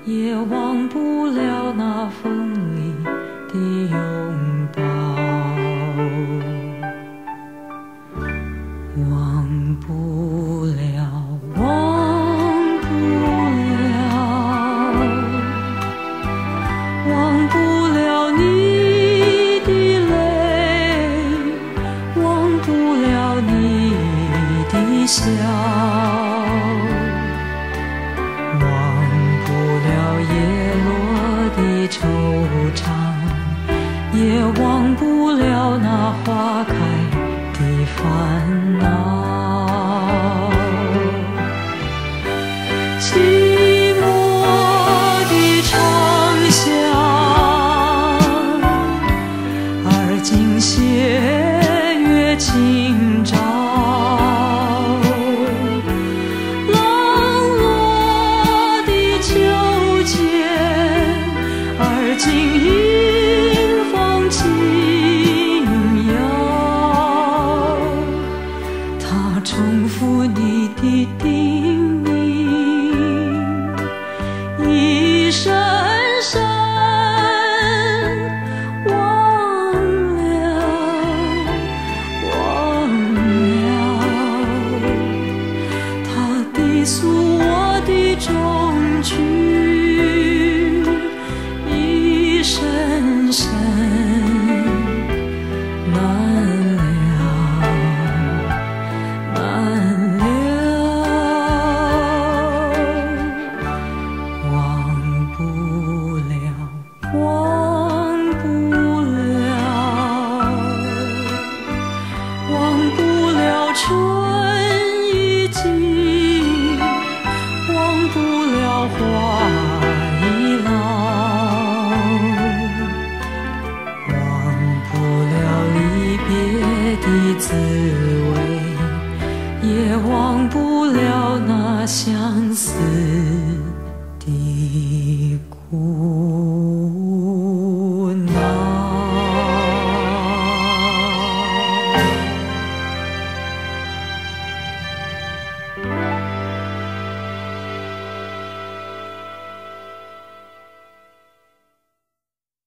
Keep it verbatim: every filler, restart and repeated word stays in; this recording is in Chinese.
也忘不了那风里的拥抱，忘不了，忘不了，忘不了你的泪，忘不了你的笑，惆怅，也忘不了那花开的烦恼。寂寞的长巷，而今斜月清照，冷落的秋千，而今迎风轻摇，它重复你的叮咛，一声声忘了，忘了，它低诉我的衷曲，深深难了，难了，忘不了，忘不了，忘不了春已尽，忘不了花已老，的滋味，也忘不了那相思的苦。